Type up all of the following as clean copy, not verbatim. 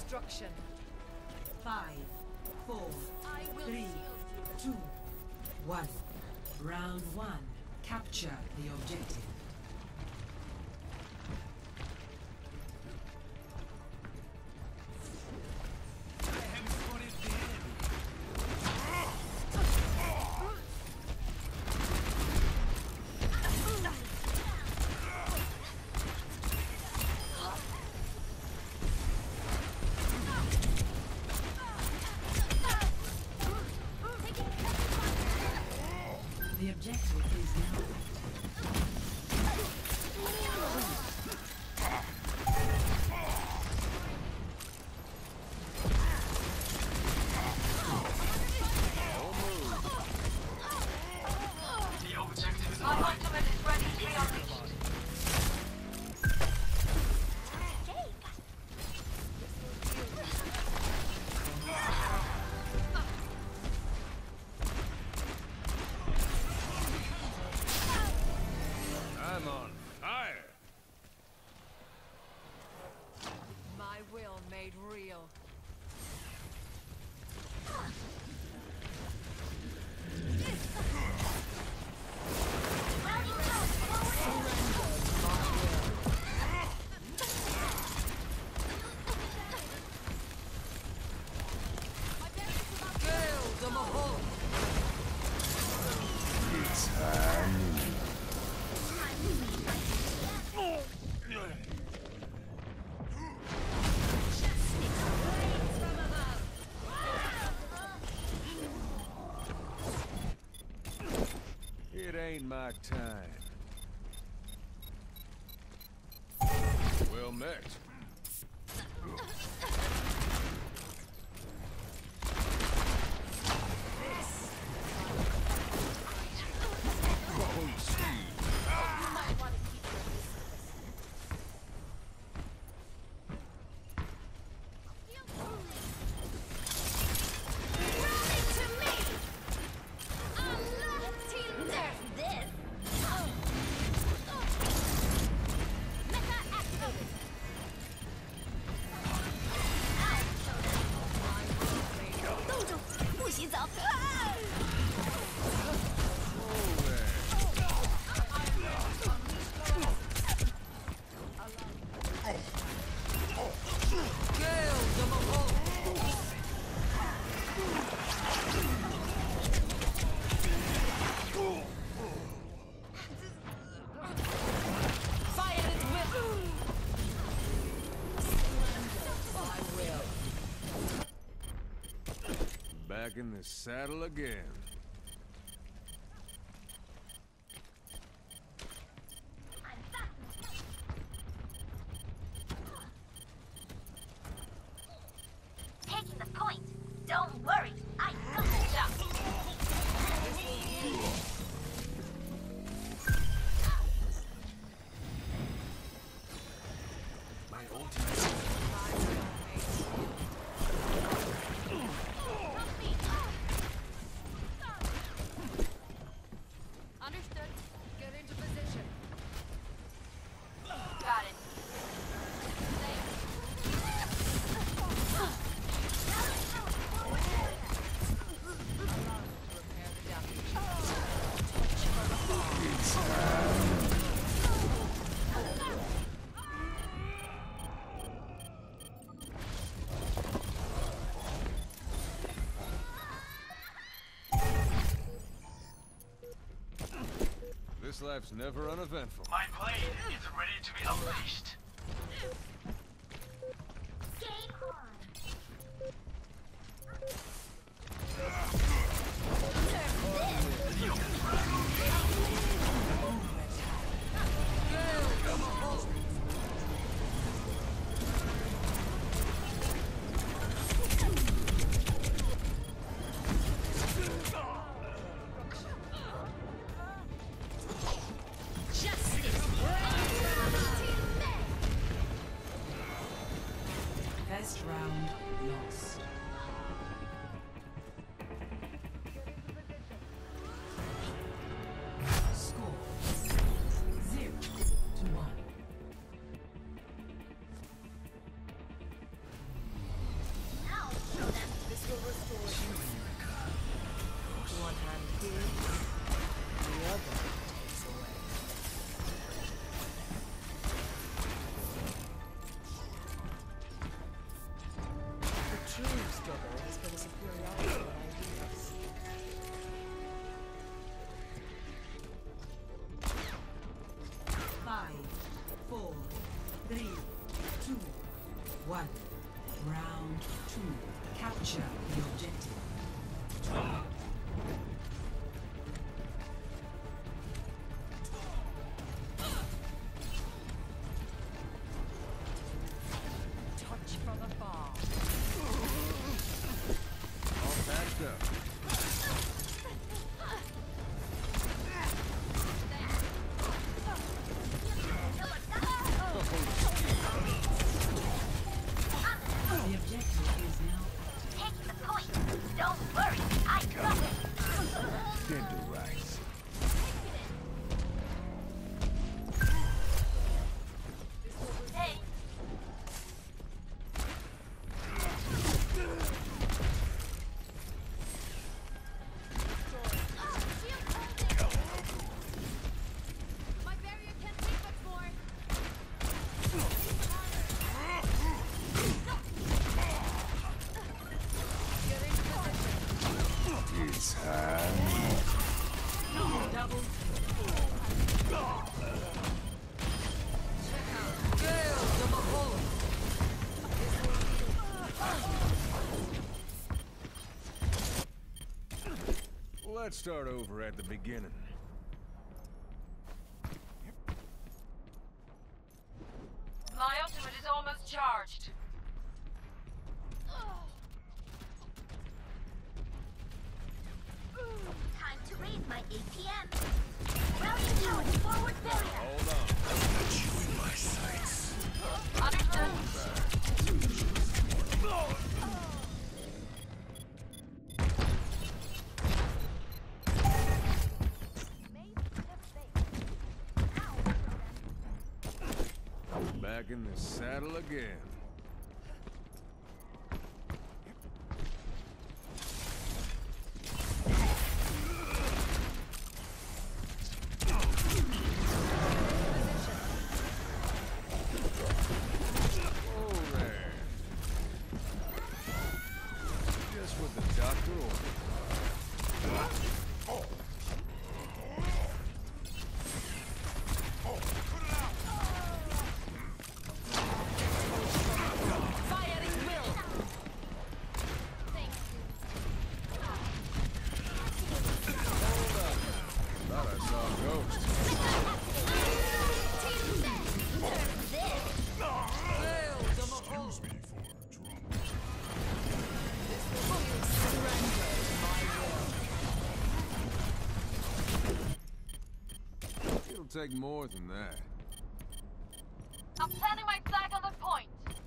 destruction. 5, 4, 3, 2, 1. Round 1. Capture the objective. The objective is now my will made real. It ain't my time. Well met. Back in the saddle again. Taking the point. Don't worry, I got the job. My ultimate. Understood. Get into position. Got it. This life's never uneventful. My blade is ready to be unleashed. Game on. First round lost. Score 0-1. One hand gives, the other takes away. The true struggle is for the superiority of ideas. Five, four, three, two, one. Round two. Capture the objective. Touch from afar. All patched up. The objective is now Taking the point. Don't worry, I got it. Tenderize. Hey, My barrier can't take much more. Get into position. It's high. double. Gale to behold. Let's start over at the beginning. My ultimate is almost charged. time to raise my APM. Rallying towards forward barrier. Hold on. Understood. Back in the saddle again. Oh, there. Just what the doctor ordered. Fire at will. Thought I saw a ghost. Gale to behold. It'll take more than that. I'm planting my flag on the point.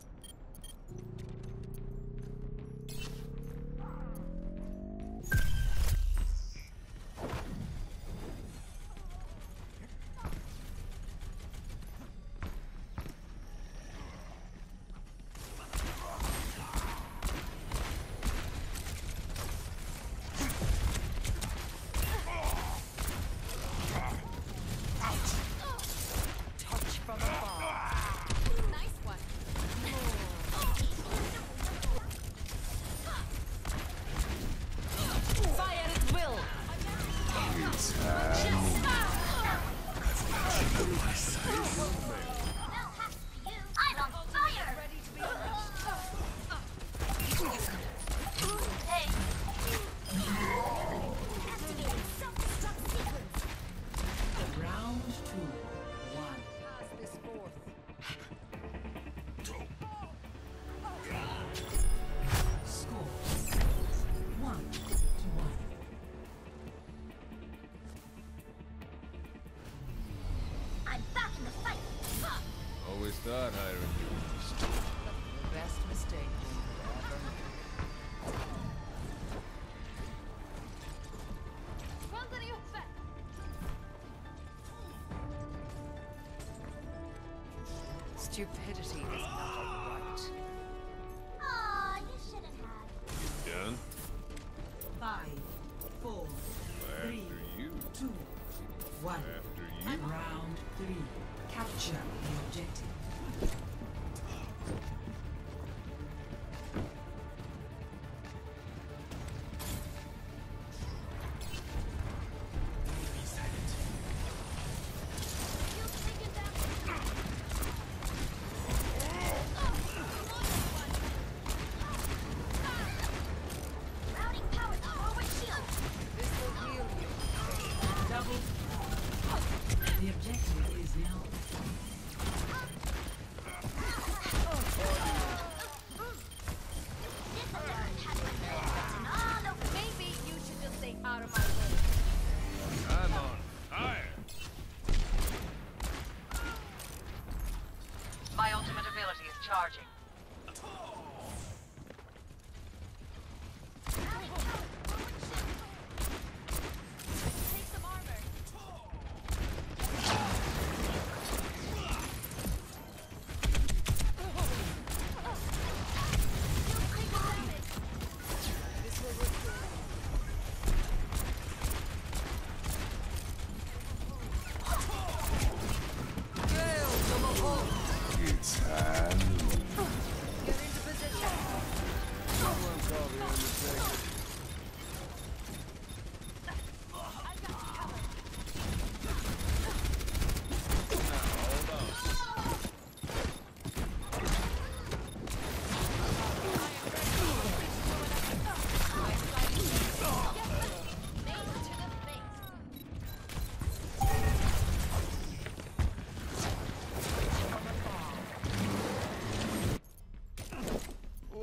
Touch from afar. Nice one. Fire at will. It's high. I'm on fire! Ready to be unleashed. Hey! Activating self-destruct sequence. Round two. One. Pass this forth. Score. 1-1. I'm back in the fight! Always thought hiring you was The best mistake we could ever make. Stupidity is not a right. Aw, you shouldn't have. done.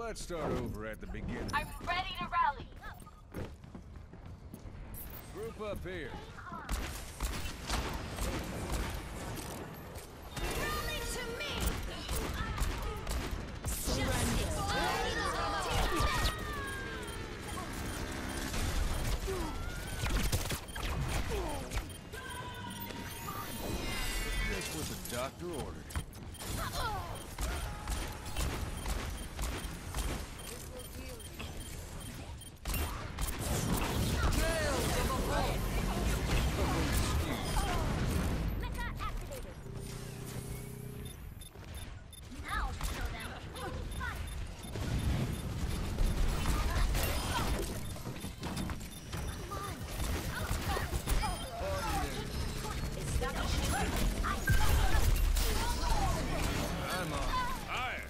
Let's start over at the beginning. I'm ready to rally. Group up here. Rally to me. Just what the doctor ordered. Mecha activated. Now show them. Fire. I'm on fire.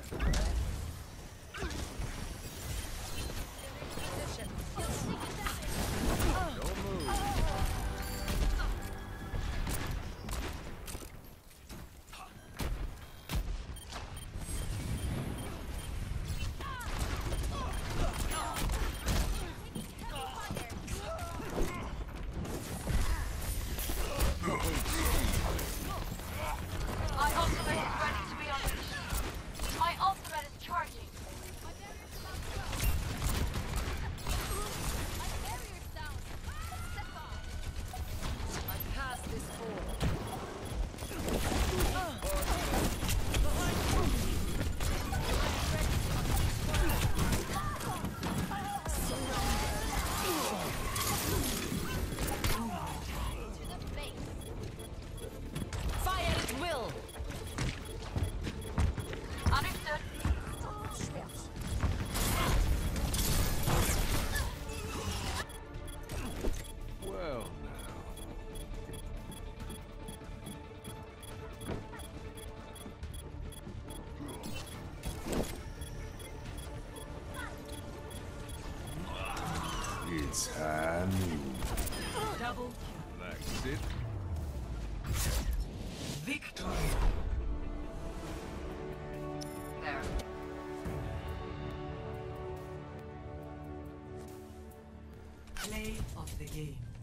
Don't move. My ultimate is ready to be unleashed. My ultimate is charging. My barrier's down. Step on. I passed this hole. To the base. Fire at will! Understood. Well, now. It's high noon. Double That's it. victory. There. Play of the game.